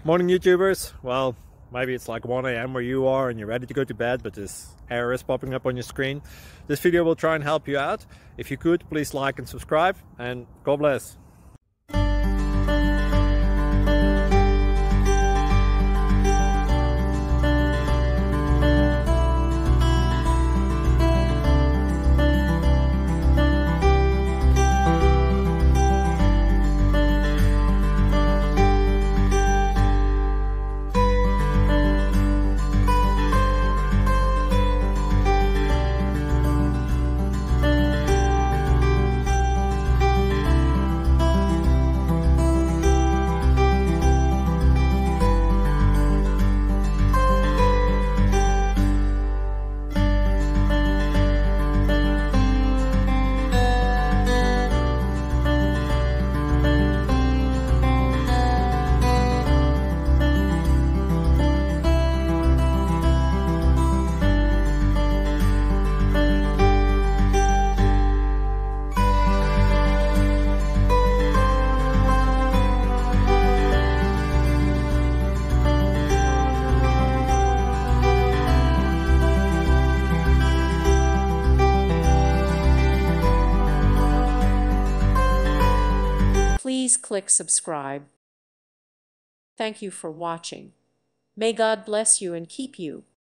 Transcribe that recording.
Morning YouTubers. Well, maybe it's like 1 a.m. where you are and you're ready to go to bed, but this error is popping up on your screen. This video will try and help you out. If you could, please like and subscribe, and God bless. Please click subscribe. Thank you for watching. May God bless you and keep you.